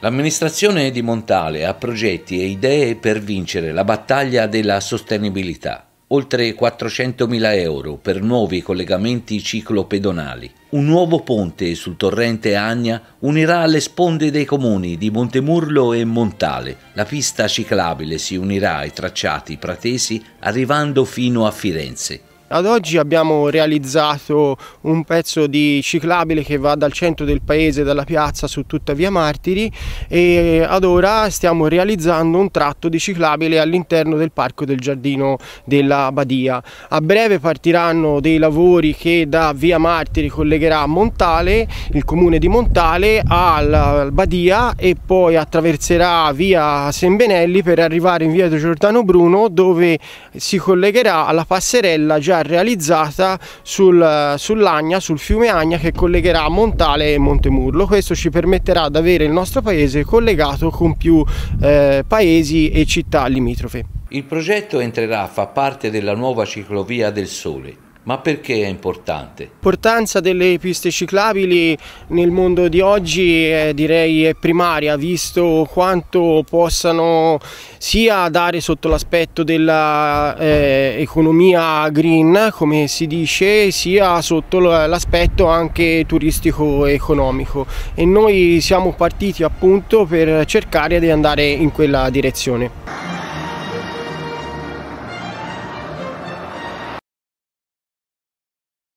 L'amministrazione di Montale ha progetti e idee per vincere la battaglia della sostenibilità. Oltre 400.000 euro per nuovi collegamenti ciclopedonali. Un nuovo ponte sul torrente Agna unirà le sponde dei comuni di Montemurlo e Montale. La pista ciclabile si unirà ai tracciati pratesi arrivando fino a Firenze. Ad oggi abbiamo realizzato un pezzo di ciclabile che va dal centro del paese, dalla piazza su tutta via Martiri, e ad ora stiamo realizzando un tratto di ciclabile all'interno del parco del giardino della Badia. A breve partiranno dei lavori che da via Martiri collegherà Montale, il comune di Montale, al Badia e poi attraverserà via Sembenelli per arrivare in via Giordano Bruno, dove si collegherà alla passerella già realizzata sull'Agna, sul fiume Agna, che collegherà Montale e Montemurlo. Questo ci permetterà di avere il nostro paese collegato con più paesi e città limitrofe. Il progetto entrerà a far parte della nuova ciclovia del Sole. Ma perché è importante? L'importanza delle piste ciclabili nel mondo di oggi direi è primaria, visto quanto possano sia dare sotto l'aspetto dell'economia green, come si dice, sia sotto l'aspetto anche turistico-economico, e noi siamo partiti appunto per cercare di andare in quella direzione.